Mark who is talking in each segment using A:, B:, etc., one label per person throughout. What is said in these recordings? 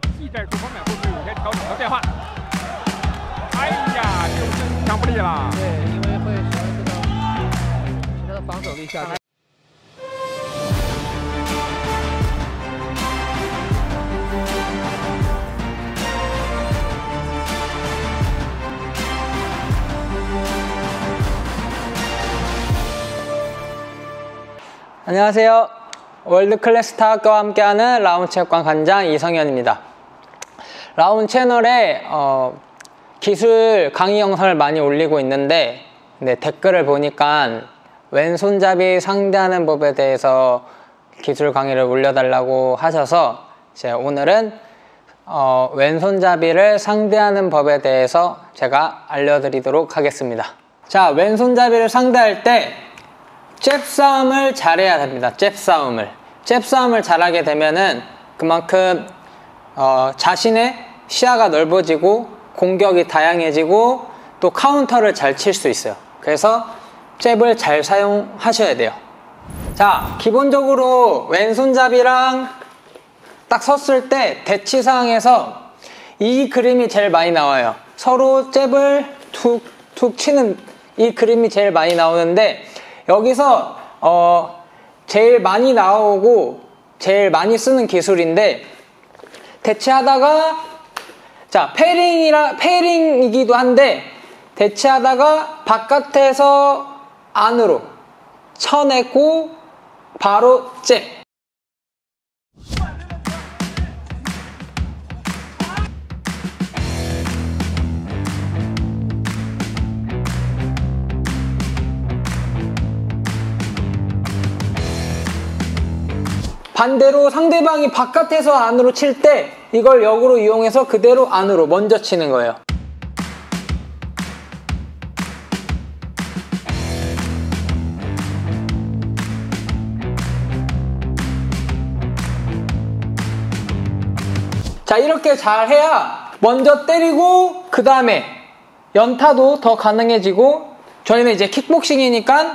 A: 技战术方面会不会有些调整和变化？哎呀，就是掌不力了。
B: 对，因为会使这个他的防守力下降。
C: 안녕하세요. 월드클래스 타학과와 함께하는 라운체육관 관장 이성현입니다. 라운 채널에 기술 강의 영상을 많이 올리고 있는데 댓글을 보니까 왼손잡이 상대하는 법에 대해서 기술 강의를 올려달라고 하셔서 오늘은 왼손잡이를 상대하는 법에 대해서 제가 알려드리도록 하겠습니다. 자, 왼손잡이를 상대할 때 잽 싸움을 잘해야 됩니다. 잽 싸움을 잘하게 되면은 그만큼 자신의 시야가 넓어지고 공격이 다양해지고 또 카운터를 잘 칠 수 있어요. 그래서 잽을 잘 사용하셔야 돼요. 자, 기본적으로 왼손잡이랑 딱 섰을 때 대치상에서 이 그림이 제일 많이 나와요. 서로 잽을 툭툭 치는 이 그림이 제일 많이 나오는데, 여기서 제일 많이 나오고 제일 많이 쓰는 기술인데, 대치하다가 자, 페링이기도 한데 대치하다가 바깥에서 안으로 쳐내고 바로 잽. 반대로 상대방이 바깥에서 안으로 칠 때 이걸 역으로 이용해서 그대로 안으로 먼저 치는 거예요. 자, 이렇게 잘 해야 먼저 때리고 그 다음에 연타도 더 가능해지고, 저희는 이제 킥복싱이니까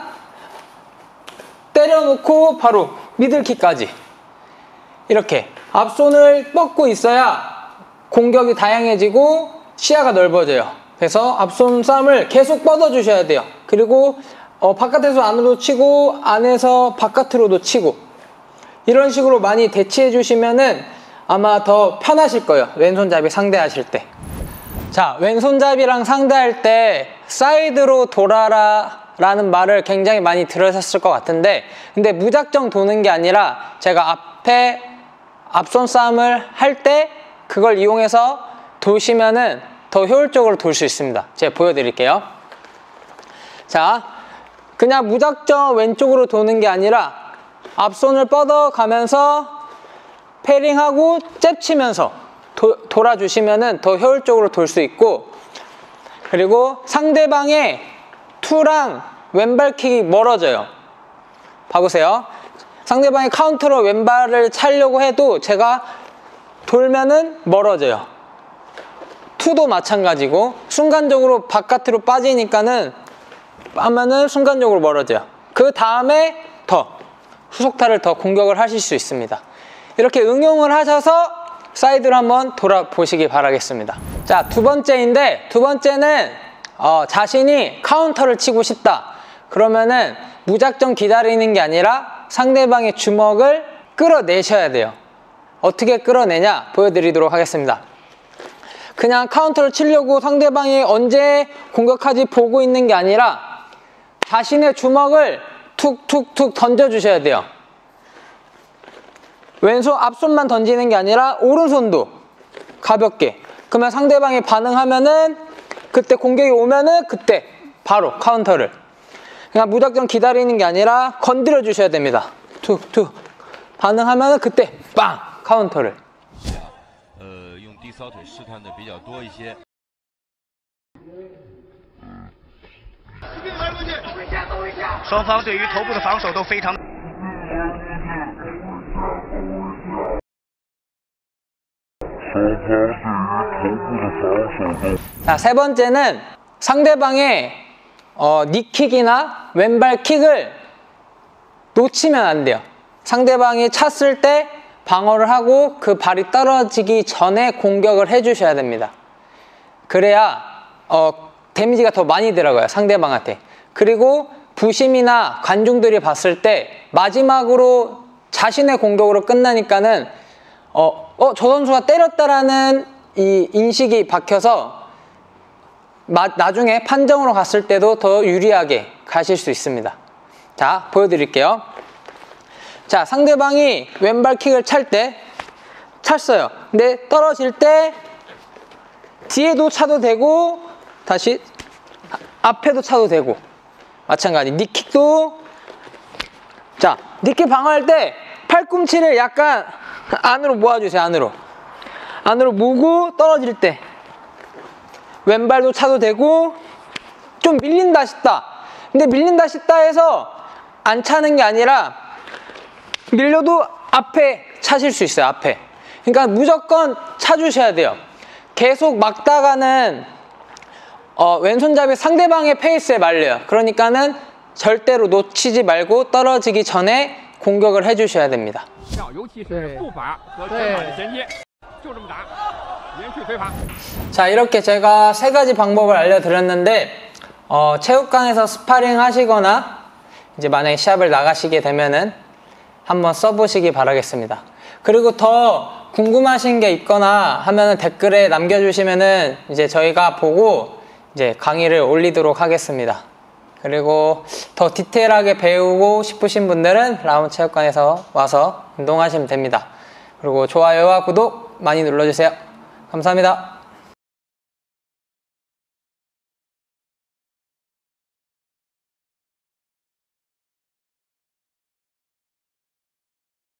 C: 때려놓고 바로 미들킥까지 이렇게 앞손을 뻗고 있어야 공격이 다양해지고 시야가 넓어져요. 그래서 앞손 싸움을 계속 뻗어 주셔야 돼요. 그리고 바깥에서 안으로 치고 안에서 바깥으로도 치고, 이런 식으로 많이 대치해 주시면은 아마 더 편하실 거예요. 왼손잡이 상대하실 때. 자, 왼손잡이랑 상대할 때 사이드로 돌아라 라는 말을 굉장히 많이 들으셨을 것 같은데, 근데 무작정 도는 게 아니라 제가 앞손 싸움을 할 때 그걸 이용해서 도시면은 더 효율적으로 돌 수 있습니다. 제가 보여드릴게요. 자, 그냥 무작정 왼쪽으로 도는 게 아니라 앞손을 뻗어 가면서 패링하고 잽 치면서 돌아주시면은 더 효율적으로 돌 수 있고, 그리고 상대방의 투랑 왼발킥이 멀어져요. 봐보세요. 상대방이 카운터로 왼발을 차려고 해도 제가 돌면은 멀어져요. 투도 마찬가지고, 순간적으로 바깥으로 빠지니까는 하면은 순간적으로 멀어져요. 그 다음에 더 후속타를 더 공격을 하실 수 있습니다. 이렇게 응용을 하셔서 사이드로 한번 돌아보시기 바라겠습니다. 자, 두 번째인데, 두 번째는 자신이 카운터를 치고 싶다 그러면은 무작정 기다리는 게 아니라 상대방의 주먹을 끌어내셔야 돼요. 어떻게 끌어내냐 보여드리도록 하겠습니다. 그냥 카운터를 치려고 상대방이 언제 공격하지 보고 있는 게 아니라 자신의 주먹을 툭툭툭 던져주셔야 돼요. 왼손 앞손만 던지는 게 아니라 오른손도 가볍게. 그러면 상대방이 반응하면은, 그때 공격이 오면은 그때 바로 카운터를. 그냥 무작정 기다리는 게 아니라 건드려 주셔야 됩니다. 툭툭 반응하면은 그때 빵 카운터를.
D: 用第三腿试探的比较多一些。
E: 双方对于头部的防守都非常。
C: 자, 세 번째는 상대방의 니킥이나 왼발 킥을 놓치면 안 돼요. 상대방이 찼을 때 방어를 하고 그 발이 떨어지기 전에 공격을 해주셔야 됩니다. 그래야 데미지가 더 많이 들어가요, 상대방한테. 그리고 부심이나 관중들이 봤을 때 마지막으로 자신의 공격으로 끝나니까는 저 선수가 때렸다라는 이 인식이 박혀서 나중에 판정으로 갔을 때도 더 유리하게 가실 수 있습니다. 자, 보여드릴게요. 자, 상대방이 왼발 킥을 찼어요. 근데 떨어질 때 뒤에도 차도 되고 다시 앞에도 차도 되고 마찬가지. 니킥도, 자, 니킥 방어할 때 팔꿈치를 약간 안으로 모아주세요. 안으로 모으고 떨어질 때 왼발도 차도 되고, 좀 밀린다 싶다. 근데 밀린다 싶다 해서 안 차는 게 아니라 밀려도 앞에 차실 수 있어요. 앞에. 그러니까 무조건 차주셔야 돼요. 계속 막다가는 왼손잡이 상대방의 페이스에 말려요. 그러니까는 절대로 놓치지 말고 떨어지기 전에 공격을 해주셔야 됩니다.
A: 尤其是步法和拳法的衔接，就这么打，连续推法。
C: 자, 이렇게 제가 3가지 방법을 알려드렸는데 체육관에서 스파링 하시거나 이제 만약에 시합을 나가시게 되면은 한번 써보시기 바라겠습니다. 그리고 더 궁금하신 게 있거나 하면은 댓글에 남겨주시면은 이제 저희가 보고 이제 강의를 올리도록 하겠습니다. 그리고 더 디테일하게 배우고 싶으신 분들은 라운 체육관에서 와서 운동하시면 됩니다. 그리고 좋아요와 구독 많이 눌러주세요. 감사합니다.